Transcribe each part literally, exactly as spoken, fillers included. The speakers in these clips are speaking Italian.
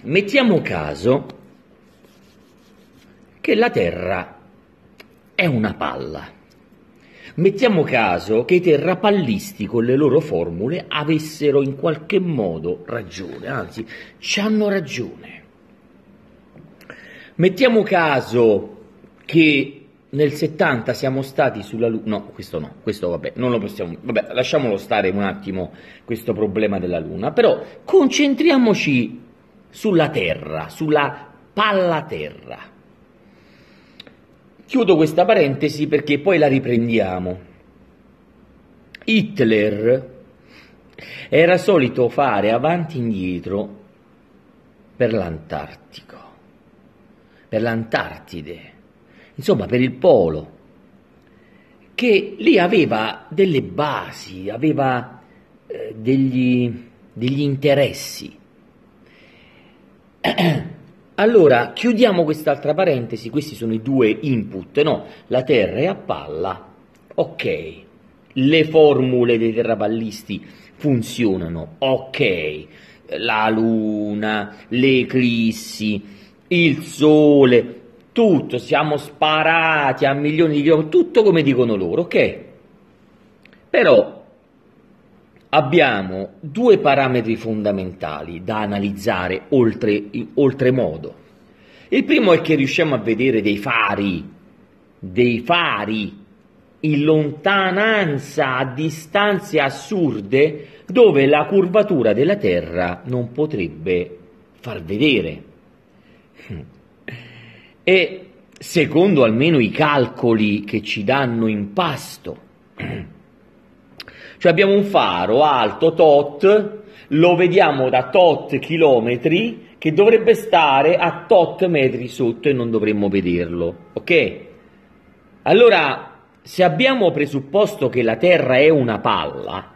Mettiamo caso che la Terra è una palla. Mettiamo caso che i terrapallisti con le loro formule avessero in qualche modo ragione, anzi, ci hanno ragione. Mettiamo caso che nel settanta siamo stati sulla Luna, no, questo no, questo vabbè, non lo possiamo, vabbè, lasciamolo stare un attimo questo problema della Luna, però concentriamoci sulla Terra, sulla palla Terra. Chiudo questa parentesi perché poi la riprendiamo. Hitler era solito fare avanti e indietro per l'Antartico, per l'Antartide, insomma per il polo, che lì aveva delle basi, aveva eh, degli, degli interessi. Allora, chiudiamo quest'altra parentesi, questi sono i due input, no? La Terra è a palla, ok, le formule dei terrapallisti funzionano, ok, la Luna, le eclissi, il Sole, tutto, siamo sparati a milioni di chilometri, tutto come dicono loro, ok? Però abbiamo due parametri fondamentali da analizzare oltre, oltremodo. Il primo è che riusciamo a vedere dei fari, dei fari in lontananza, a distanze assurde, dove la curvatura della Terra non potrebbe far vedere. E secondo almeno i calcoli che ci danno in pasto, cioè abbiamo un faro alto tot, lo vediamo da tot chilometri, che dovrebbe stare a tot metri sotto e non dovremmo vederlo, ok? Allora, se abbiamo presupposto che la Terra è una palla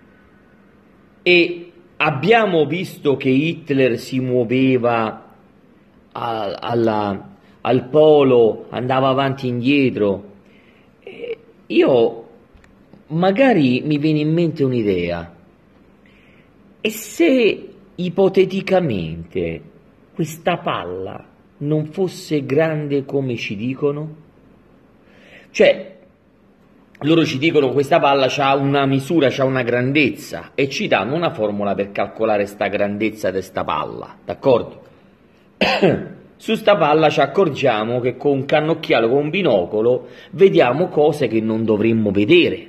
e abbiamo visto che Hitler si muoveva a, alla, al polo, andava avanti e indietro, eh, io magari mi viene in mente un'idea. E se ipoteticamente questa palla non fosse grande come ci dicono? Cioè, loro ci dicono che questa palla ha una misura, ha una grandezza e ci danno una formula per calcolare sta grandezza di sta palla, d'accordo? Su sta palla ci accorgiamo che con un cannocchiale, con un binocolo, vediamo cose che non dovremmo vedere.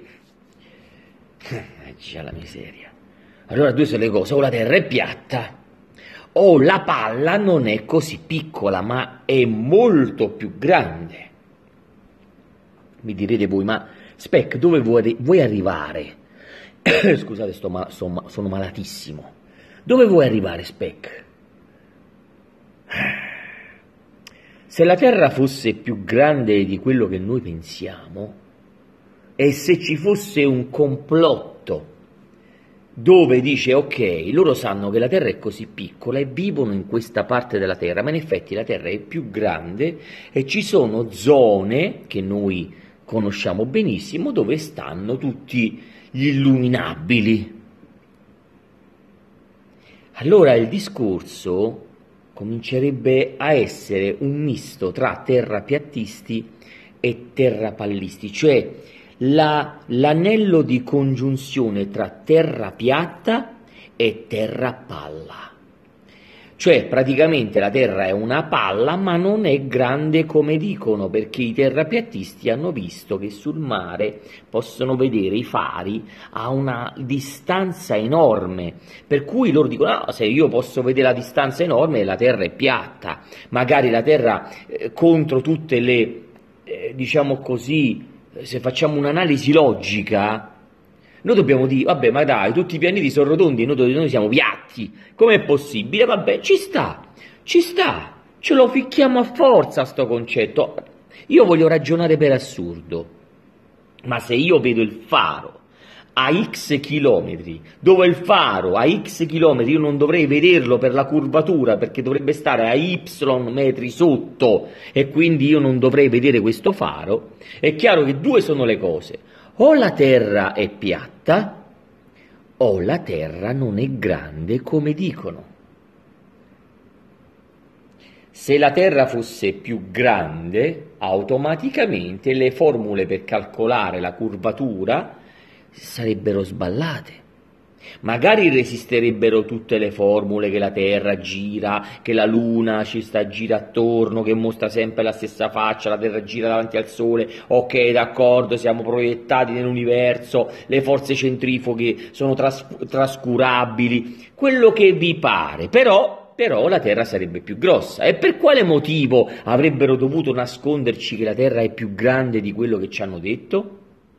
C'è la miseria. Allora due sono le cose: o la Terra è piatta o la palla non è così piccola ma è molto più grande. Mi direte voi, ma Speck, dove vuoi, vuoi arrivare? Scusate, sto mal, sono, sono malatissimo. Dove vuoi arrivare, Speck? Se la Terra fosse più grande di quello che noi pensiamo, e se ci fosse un complotto dove dice ok, loro sanno che la Terra è così piccola e vivono in questa parte della Terra, ma in effetti la Terra è più grande e ci sono zone che noi conosciamo benissimo dove stanno tutti gli illuminabili. Allora il discorso comincerebbe a essere un misto tra terrapiattisti e terrapallisti, cioè La, l'anello di congiunzione tra terra piatta e terra palla. Cioè praticamente la Terra è una palla ma non è grande come dicono, perché i terrapiattisti hanno visto che sul mare possono vedere i fari a una distanza enorme, per cui loro dicono no, se io posso vedere la distanza enorme la Terra è piatta, magari la Terra eh, contro tutte le, eh, diciamo così, se facciamo un'analisi logica, noi dobbiamo dire, vabbè, ma dai, tutti i pianeti sono rotondi e noi, noi siamo piatti, com'è possibile? Vabbè, ci sta, ci sta, ce lo ficchiamo a forza sto concetto. Io voglio ragionare per assurdo, ma se io vedo il faro a x chilometri, dove il faro a x chilometri io non dovrei vederlo per la curvatura, perché dovrebbe stare a y metri sotto e quindi io non dovrei vedere questo faro, è chiaro che due sono le cose: o la Terra è piatta o la Terra non è grande come dicono. Se la Terra fosse più grande, automaticamente le formule per calcolare la curvatura sarebbero sballate. Magari resisterebbero tutte le formule che la Terra gira, che la Luna ci sta gira attorno, che mostra sempre la stessa faccia, la Terra gira davanti al Sole, ok, d'accordo, siamo proiettati nell'universo, le forze centrifughe sono tras trascurabili, quello che vi pare, però, però la Terra sarebbe più grossa. E per quale motivo avrebbero dovuto nasconderci che la Terra è più grande di quello che ci hanno detto?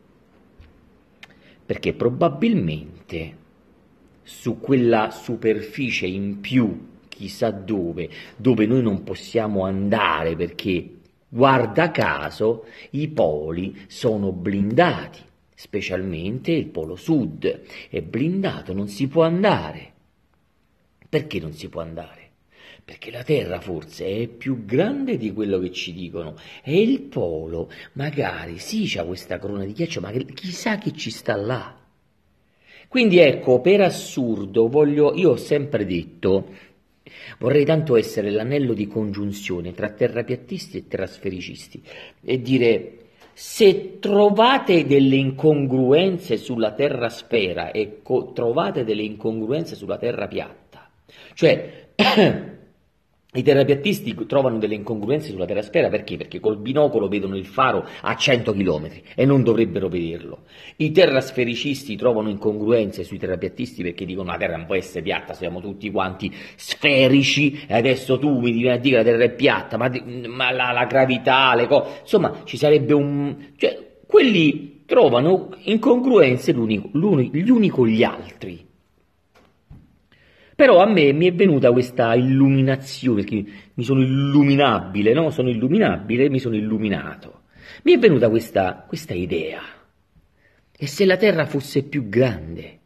Perché probabilmente su quella superficie in più, chissà dove, dove noi non possiamo andare perché, guarda caso, i poli sono blindati, specialmente il polo sud è blindato, non si può andare. Perché non si può andare? Perché la Terra forse è più grande di quello che ci dicono e il polo magari sì c'ha questa corona di ghiaccio, ma chissà che ci sta là. Quindi ecco, per assurdo, voglio, io ho sempre detto, vorrei tanto essere l'anello di congiunzione tra terrapiattisti e terrasfericisti e dire, se trovate delle incongruenze sulla terrasfera e trovate delle incongruenze sulla terra piatta, cioè i terrapiattisti trovano delle incongruenze sulla terrasfera perché? Perché col binocolo vedono il faro a cento chilometri e non dovrebbero vederlo. I terrasfericisti trovano incongruenze sui terrapiattisti perché dicono la terra non può essere piatta, siamo tutti quanti sferici e adesso tu mi vieni a dire che la terra è piatta, ma, ma la, la gravità, le cose, insomma ci sarebbe un... cioè quelli trovano incongruenze l'uni, l'uni, gli uni con gli altri. Però a me mi è venuta questa illuminazione, perché mi sono illuminabile, no? Sono illuminabile, mi sono illuminato. Mi è venuta questa, questa idea. E se la Terra fosse più grande?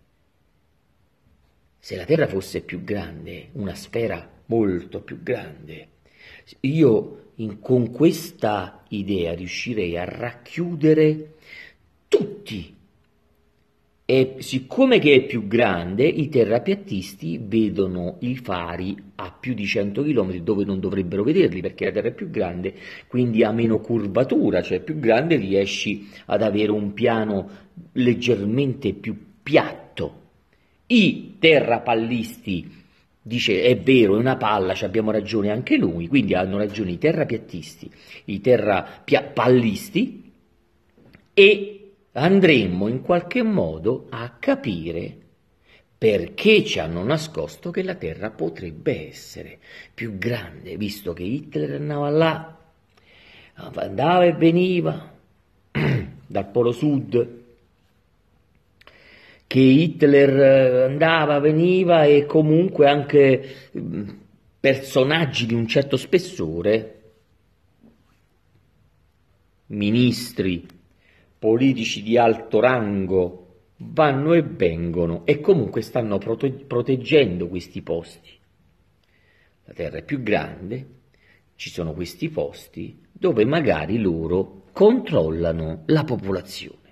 Se la Terra fosse più grande, una sfera molto più grande, io in, con questa idea riuscirei a racchiudere tutti. E siccome che è più grande, i terrapiattisti vedono i fari a più di cento chilometri dove non dovrebbero vederli, perché la Terra è più grande, quindi ha meno curvatura, cioè più grande riesci ad avere un piano leggermente più piatto. I terrapallisti, dice, è vero, è una palla, ci abbiamo ragione anche noi, quindi hanno ragione i terrapiattisti, i terrapallisti, e andremmo in qualche modo a capire perché ci hanno nascosto che la Terra potrebbe essere più grande, visto che Hitler andava là, andava e veniva dal Polo Sud, che Hitler andava, veniva e comunque anche personaggi di un certo spessore, ministri, politici di alto rango vanno e vengono e comunque stanno prote proteggendo questi posti. La Terra è più grande, ci sono questi posti dove magari loro controllano la popolazione.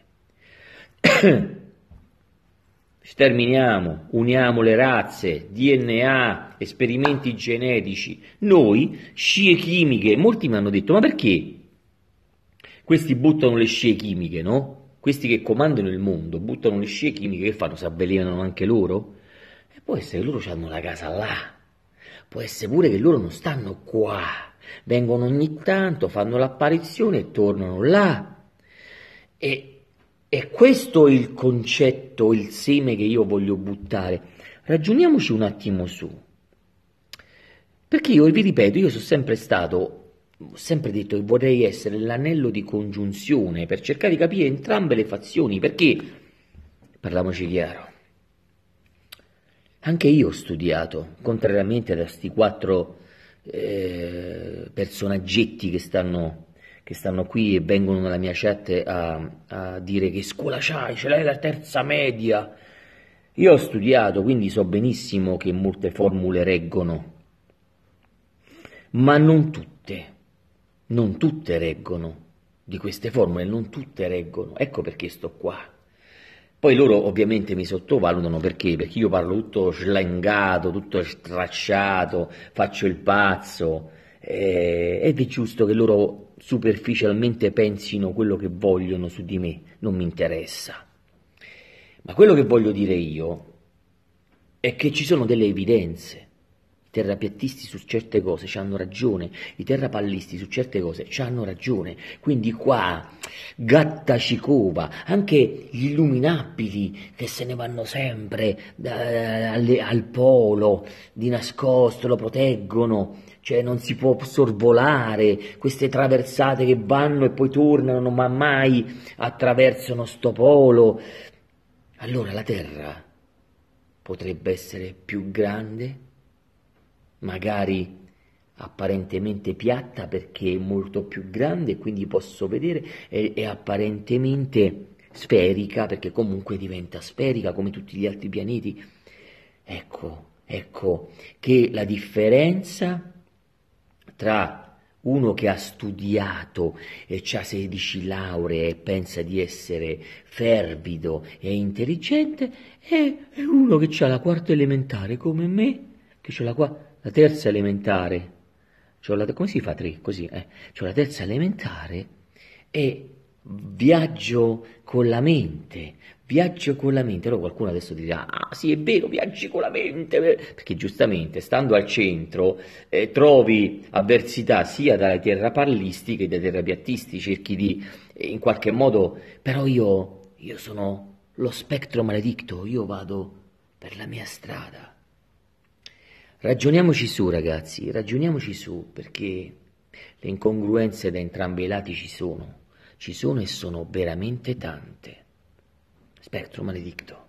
Sterminiamo, uniamo le razze, D N A, esperimenti genetici. Noi, scie chimiche, molti mi hanno detto, ma perché? Questi buttano le scie chimiche, no? Questi che comandano il mondo buttano le scie chimiche, che fanno? Si avvelenano anche loro? E può essere che loro hanno la casa là, può essere pure che loro non stanno qua, vengono ogni tanto, fanno l'apparizione e tornano là. E, e questo è il concetto, il seme che io voglio buttare. Ragioniamoci un attimo su. Perché io vi ripeto, io sono sempre stato... ho sempre detto che vorrei essere l'anello di congiunzione per cercare di capire entrambe le fazioni, perché, parliamoci chiaro, anche io ho studiato, contrariamente a questi quattro eh, personaggetti che stanno, che stanno qui e vengono nella mia chat a, a dire che scuola c'hai, ce l'hai la terza media. Io ho studiato, quindi so benissimo che molte formule reggono, ma non tutte. Non tutte reggono, di queste formule non tutte reggono, ecco perché sto qua. Poi loro ovviamente mi sottovalutano perché? Perché io parlo tutto slangato, tutto stracciato, faccio il pazzo, eh, ed è giusto che loro superficialmente pensino quello che vogliono su di me, non mi interessa. Ma quello che voglio dire io è che ci sono delle evidenze. I terrapiattisti su certe cose ci hanno ragione, i terrapallisti su certe cose ci hanno ragione, quindi qua gatta ci cova, anche gli illuminabili che se ne vanno sempre da, alle, al polo, di nascosto, lo proteggono, cioè non si può sorvolare, queste traversate che vanno e poi tornano, ma mai attraversano sto polo. Allora la Terra potrebbe essere più grande, magari apparentemente piatta perché è molto più grande e quindi posso vedere, e, e apparentemente sferica perché comunque diventa sferica come tutti gli altri pianeti. Ecco, ecco che la differenza tra uno che ha studiato e ha sedici lauree e pensa di essere fervido e intelligente e uno che ha la quarta elementare come me, che c'ho la, la terza elementare, c'ho la, come si fa tre? Così, eh? C'ho la terza elementare e viaggio con la mente, viaggio con la mente. Allora qualcuno adesso dirà, ah sì è vero, viaggi con la mente, perché giustamente stando al centro eh, trovi avversità sia dai terrapallisti che dai terrapiattisti, cerchi di eh, in qualche modo, però io, io sono lo spettro maledetto, io vado per la mia strada. Ragioniamoci su ragazzi, ragioniamoci su, perché le incongruenze da entrambi i lati ci sono, ci sono e sono veramente tante. Spettro maledetto.